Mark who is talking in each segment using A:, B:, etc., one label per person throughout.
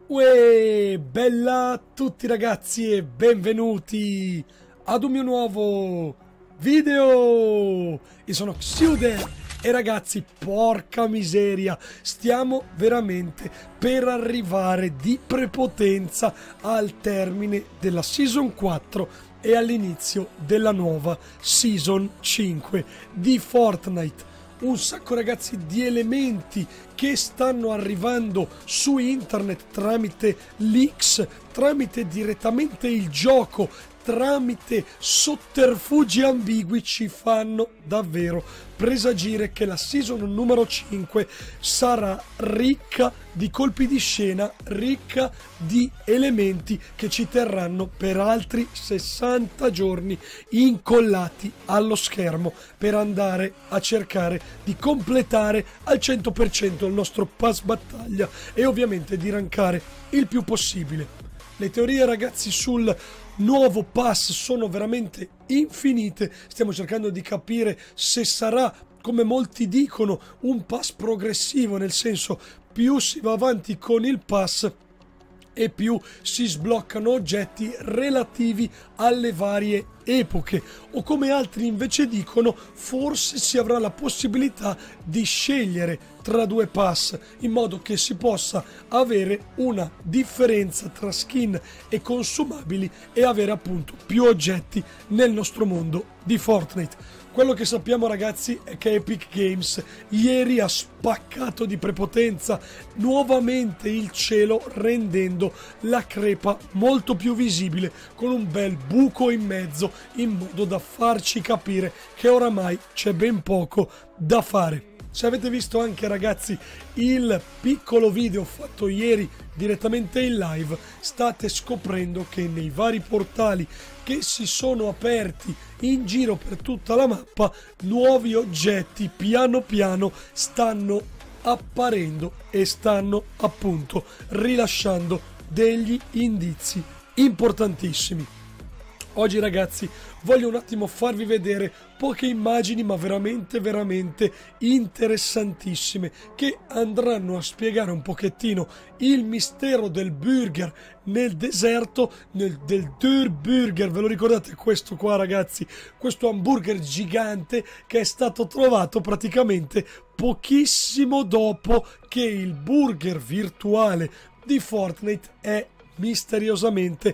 A: Uè, bella a tutti ragazzi e benvenuti ad un mio nuovo video. Io sono Xuder e ragazzi, porca miseria, stiamo veramente per arrivare di prepotenza al termine della Season 4 e all'inizio della nuova Season 5 di Fortnite. Un sacco ragazzi di elementi che stanno arrivando su internet tramite leaks, tramite direttamente il gioco, tramite sotterfugi ambigui ci fanno davvero presagire che la season numero 5 sarà ricca di colpi di scena, ricca di elementi che ci terranno per altri 60 giorni incollati allo schermo per andare a cercare di completare al 100% il nostro pass battaglia e ovviamente di rankare il più possibile. Le teorie ragazzi sul nuovo pass sono veramente infinite, stiamo cercando di capire se sarà, come molti dicono, un pass progressivo, nel senso più si va avanti con il pass e più si sbloccano oggetti relativi alle varie epoche, o come altri invece dicono, forse si avrà la possibilità di scegliere tra due pass in modo che si possa avere una differenza tra skin e consumabili e avere appunto più oggetti nel nostro mondo di Fortnite. Quello che sappiamo ragazzi è che Epic Games ieri ha spaccato di prepotenza nuovamente il cielo, rendendo la crepa molto più visibile con un bel buco in mezzo, in modo da farci capire che oramai c'è ben poco da fare. Se avete visto anche ragazzi il piccolo video fatto ieri direttamente in live, state scoprendo che nei vari portali che si sono aperti in giro per tutta la mappa, nuovi oggetti piano piano stanno apparendo e stanno appunto rilasciando degli indizi importantissimi. Oggi ragazzi voglio un attimo farvi vedere poche immagini ma veramente interessantissime che andranno a spiegare un pochettino il mistero del burger nel deserto, del Der Burger. Ve lo ricordate questo qua ragazzi? Questo hamburger gigante che è stato trovato praticamente pochissimo dopo che il burger virtuale di Fortnite è misteriosamente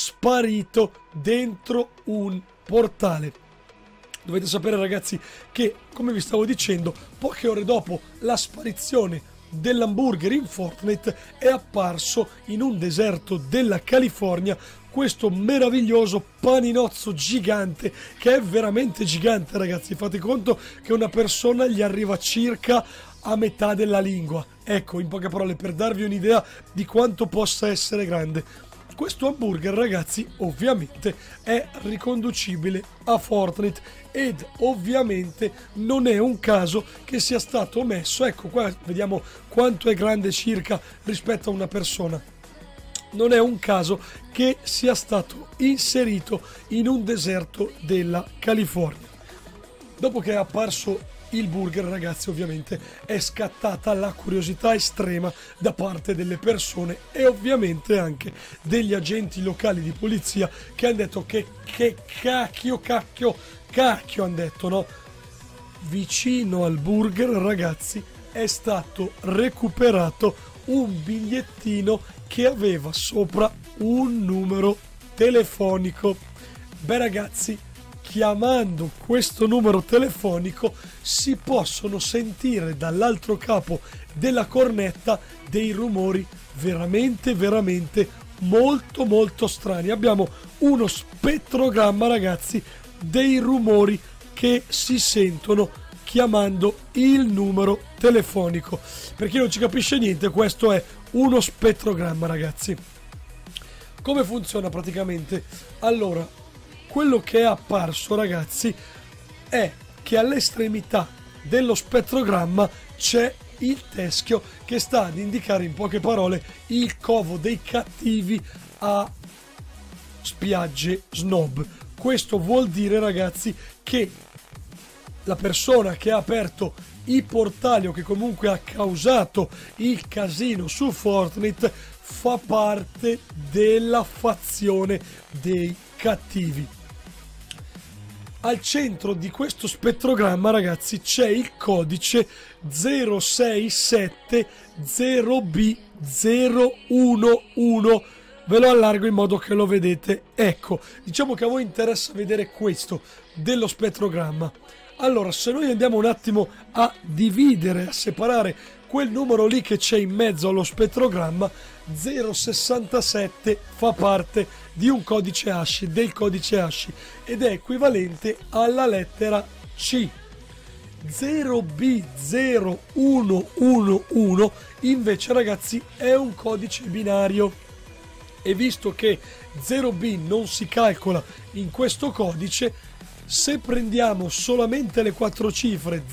A: sparito dentro un portale. Dovete sapere ragazzi che, come vi stavo dicendo, poche ore dopo la sparizione dell'hamburger in Fortnite è apparso in un deserto della California questo meraviglioso paninozzo gigante, che è veramente gigante ragazzi. Fate conto che una persona gli arriva circa a metà della lingua. Ecco, in poche parole, per darvi un'idea di quanto possa essere grande. Questo hamburger ragazzi ovviamente è riconducibile a Fortnite ed ovviamente non è un caso che sia stato messo, ecco qua vediamo quanto è grande circa rispetto a una persona. Non è un caso che sia stato inserito in un deserto della California. Dopo che è apparso il burger ragazzi ovviamente è scattata la curiosità estrema da parte delle persone e ovviamente anche degli agenti locali di polizia che hanno detto che cacchio hanno detto, no? Vicino al burger ragazzi è stato recuperato un bigliettino che aveva sopra un numero telefonico. Beh ragazzi, chiamando questo numero telefonico si possono sentire dall'altro capo della cornetta dei rumori veramente molto strani. Abbiamo uno spettrogramma ragazzi dei rumori che si sentono chiamando il numero telefonico. Per chi non ci capisce niente, questo è uno spettrogramma ragazzi. Come funziona praticamente? Allora, quello che è apparso ragazzi è che all'estremità dello spettrogramma c'è il teschio che sta ad indicare in poche parole il covo dei cattivi a spiagge snob. Questo vuol dire ragazzi che la persona che ha aperto i portali o che comunque ha causato il casino su Fortnite fa parte della fazione dei cattivi. Al centro di questo spettrogramma, ragazzi, c'è il codice 0670B011. Ve lo allargo in modo che lo vedete. Ecco, diciamo che a voi interessa vedere questo dello spettrogramma. Allora, se noi andiamo un attimo a dividere, a separare quel numero lì che c'è in mezzo allo spettrogramma, 067 fa parte di un codice hash, del codice hash, ed è equivalente alla lettera C. 0B0111 invece, ragazzi, è un codice binario, e visto che 0B non si calcola in questo codice, se prendiamo solamente le 4 cifre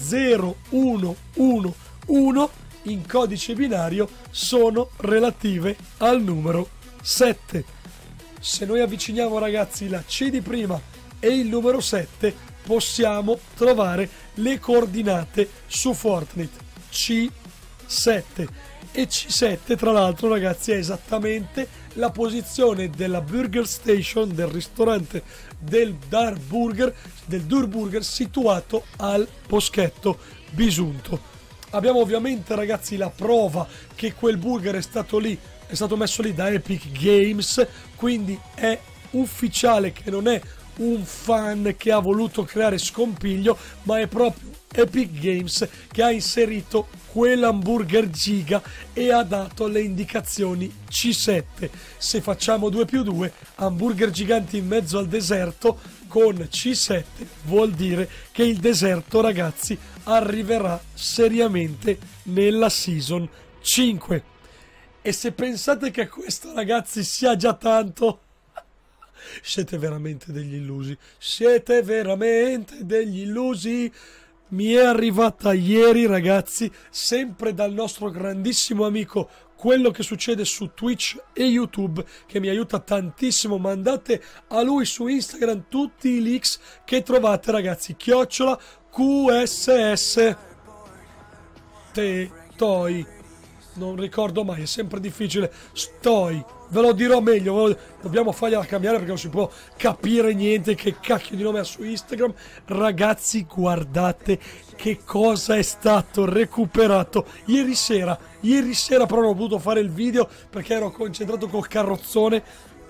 A: 0111 in codice binario sono relative al numero 7. Se noi avviciniamo, ragazzi, la C di prima e il numero 7, possiamo trovare le coordinate su Fortnite. C7. E C7, tra l'altro, ragazzi, è esattamente la posizione della Burger Station, del ristorante del Dur Burger, situato al boschetto Bisunto. Abbiamo ovviamente, ragazzi, la prova che quel burger è stato messo lì da Epic Games, quindi è ufficiale che non è un fan che ha voluto creare scompiglio, ma è proprio Epic Games che ha inserito quell'hamburger giga e ha dato le indicazioni C7. Se facciamo 2+2, hamburger giganti in mezzo al deserto, con C7 vuol dire che il deserto, ragazzi, arriverà seriamente nella season 5. E se pensate che questo, ragazzi, sia già tanto, siete veramente degli illusi. Siete veramente degli illusi. Mi è arrivata ieri, ragazzi, sempre dal nostro grandissimo amico Quello che succede su Twitch e YouTube, che mi aiuta tantissimo. Mandate a lui su Instagram tutti i leaks che trovate, ragazzi. @QSS Toi, non ricordo mai, è sempre difficile. Stoi, ve lo dirò meglio, dobbiamo fargliela cambiare perché non si può capire niente che cacchio di nome ha su Instagram. Ragazzi, guardate che cosa è stato recuperato ieri sera, però non ho potuto fare il video perché ero concentrato col carrozzone.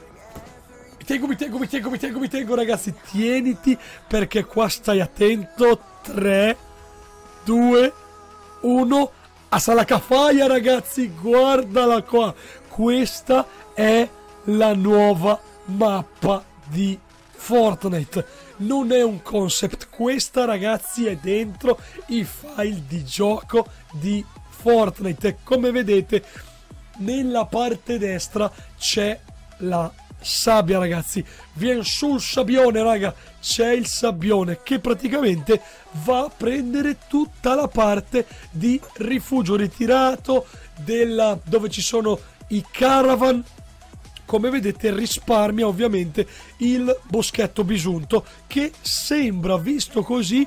A: Mi tengo, ragazzi, tieniti perché qua stai attento. 3, 2, 1, a Salakafaia, ragazzi, guardala qua. Questa è la nuova mappa di Fortnite. Non è un concept, questa, ragazzi, è dentro i file di gioco di Fortnite. E come vedete, nella parte destra c'è la sabbia, ragazzi. Viene sul sabbione, raga, c'è il sabbione che praticamente va a prendere tutta la parte di rifugio ritirato, dove ci sono i caravan. Come vedete, risparmia ovviamente il boschetto Bisunto, che sembra, visto così,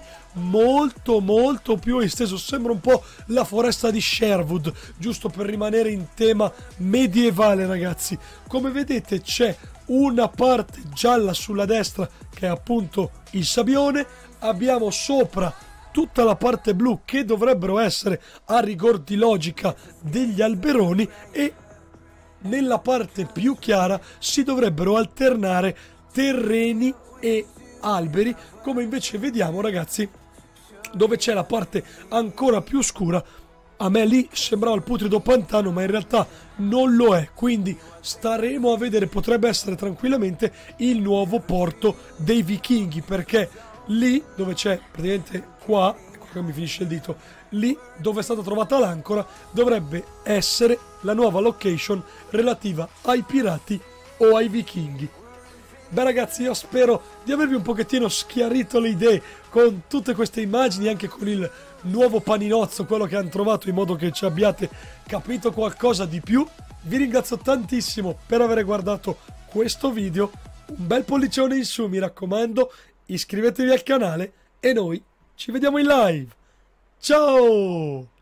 A: molto più esteso. Sembra un po' la foresta di Sherwood, giusto per rimanere in tema medievale, ragazzi. Come vedete, c'è una parte gialla sulla destra che è appunto il sabbione. Abbiamo sopra tutta la parte blu che dovrebbero essere, a rigor di logica, degli alberoni, e nella parte più chiara si dovrebbero alternare terreni e alberi, come invece vediamo, ragazzi, dove c'è la parte ancora più scura. A me lì sembrava il putrido pantano, ma in realtà non lo è, quindi staremo a vedere. Potrebbe essere tranquillamente il nuovo porto dei vichinghi, perché lì dove c'è, praticamente qua, ecco che mi finisce il dito, lì dove è stata trovata l'ancora dovrebbe essere la nuova location relativa ai pirati o ai vichinghi. Beh, ragazzi, io spero di avervi un pochettino schiarito le idee con tutte queste immagini, anche con il nuovo paninozzo, quello che hanno trovato, in modo che ci abbiate capito qualcosa di più. Vi ringrazio tantissimo per aver guardato questo video. Un bel pollicione in su, mi raccomando, iscrivetevi al canale e noi ci vediamo in live. Ciao!